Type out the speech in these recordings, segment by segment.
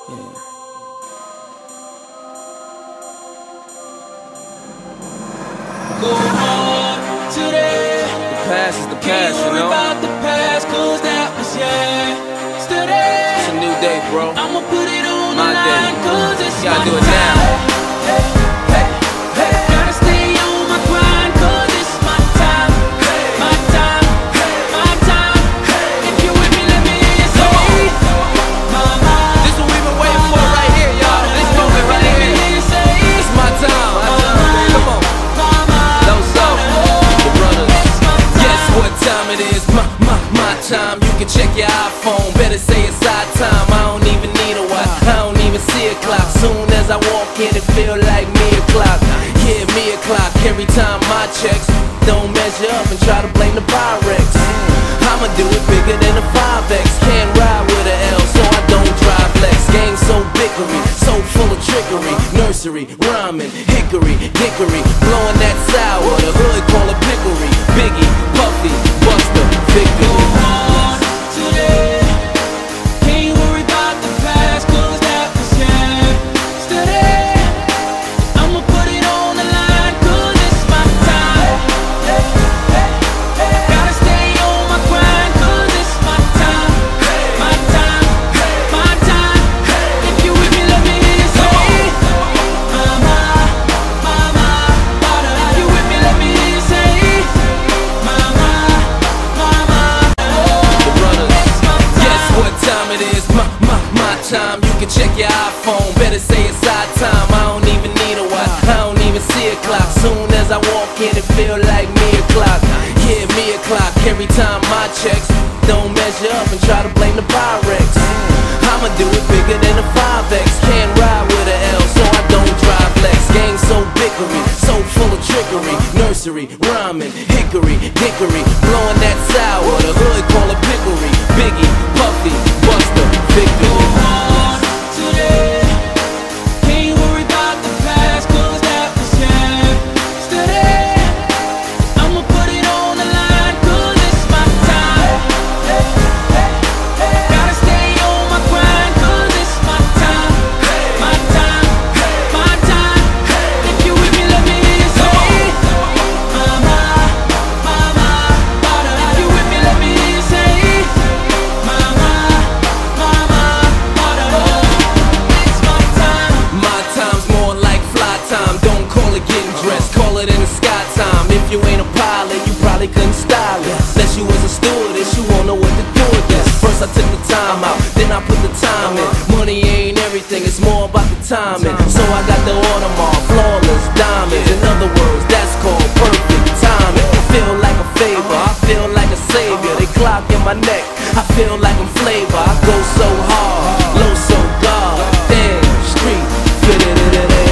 Go hard today. The past is the past, you know. About the past, cause that was yesterday. It's a new day, bro. I'ma put it on My the line, day. cause it's You gotta my do it time. now. Hey, hey, hey. Gotta stay on my grind, cause it's my time. My time, my time. If you with me, let me hear you say, mama. This is what we've been waiting for right here, y'all. This moment right here. It's my time. Come on. Dozier, the brothers. Guess what time it is? My time. You can check your iPhone. Better say it's our time. I don't even need a watch. I don't even see a clock. Soon as I walk in, it feel like me o'clock. Yeah, me o'clock. Every time my checks don't measure up and try to blame the Pyrex. I'ma do it bigger than a 5X. Can't ride with a L, so I don't drive Lex. Game so bickery, so full of trickery. Nursery, rhyming, hickory, dickory, blowing that sour. The hood call it pickery. Biggie, Puffy, Buster, Victory. Today, can't worry about the past, cause that was yesterday. I'ma put it on the line, cause it's my time. Gotta stay on my grind, cause it's my time. My time, my time. If you with me, let me hear you say, mama, mama. If you with me, let me hear you say, mama, mama. The brothers. Guess what time it is? My time. You can check your iPhone. Better say it's our time. I don't even need a watch. I don't even see a clock. Soon as I walk in, it feel like me o'clock. Yeah, me o'clock. Every time my checks don't measure up and try to blame the Pyrex. I'ma do it bigger than a 5X. Can't ride with a L, so I don't drive Lex. Game so bickery, so full of trickery. Nursery, rhyming, hickory, dickory, blowing that sour. The hood call it pickery. Biggie, Puffy, Buster, Victory. Today, can't worry about the past, cause that was yesterday. I'ma put it on the line, cause it's my time. Gotta stay on my grind, cause it's my time. My time, my time. If you with me, let me hear you say, mama, mama. If you with me, let me hear you say, mama, mama. It's my time. My time's more like fly time. Don't call it getting dressed, call it in the sky time. If you ain't a pilot, you probably couldn't style it. Unless you was a stewardess, you won't know what to do with this. First I took the time out, then I put the time in. Money ain't everything, it's more about the timing. So I got the Audemars, flawless diamonds. In other words, that's called perfect timing. I feel like a favor, I feel like a savior. They clock in my neck, I feel like I'm flavor. I go so hard, low so God. Damn, street, fit it.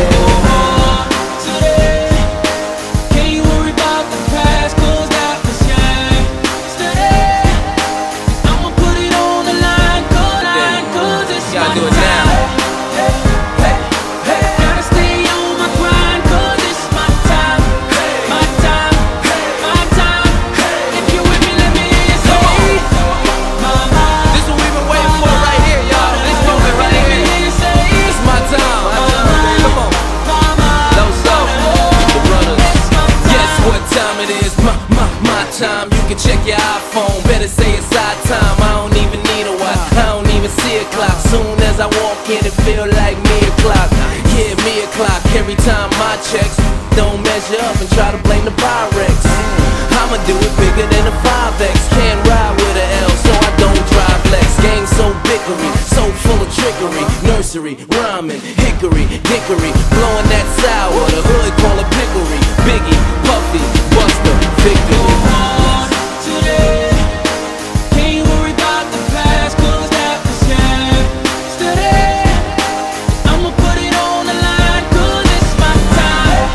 Today, can't worry about the past, cause that was yesterday. I'ma put it on the line, cause it's Gotta my do it now. time. Gotta stay on my grind, cause it's my time. My time, my time. If you with me, let me hear you say, mama. This is what we've been waiting for right here, y'all. This moment right Let me here. hear you say, It's my time. Come on. mama. Dozier, the brothers. Guess what time it is? My time. You can check your iPhone. Better say it's our time. I don't even need a watch. I don't even see a clock. Soon as I walk in, it feel like me o'clock. Yeah, me o'clock. Every time my checks don't measure up and try to blame the Pyrex. I'ma do it bigger than a 5X. Can't ride with a L, so I don't drive Lex. Game so bickery, so full of trickery. Nursery, rhyming, hickory, dickory, blowing that sour. The hood call it pickery. Biggie, Puffy, Buster, Victory. Today, can't worry about the past, cause that was yesterday. I'ma put it on the line, cause it's my time.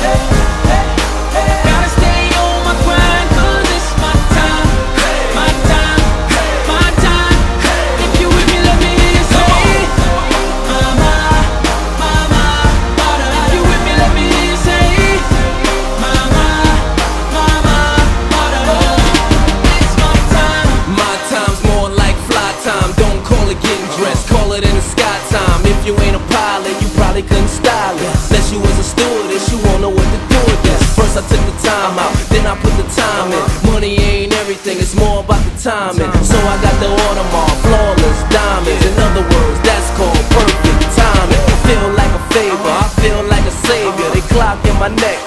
Gotta stay on my grind, cause it's my time. My time, my time. If you with me, let me hear you say, mama, mama. probably couldn't style it. Unless you was a stewardess, you won't know what to do with this. First I took the time out, then I put the time in. Money ain't everything, it's more about the timing. So I got the Audemars, flawless diamonds. In other words, that's called perfect timing. I feel like a favor, I feel like a savior. They clock in my neck,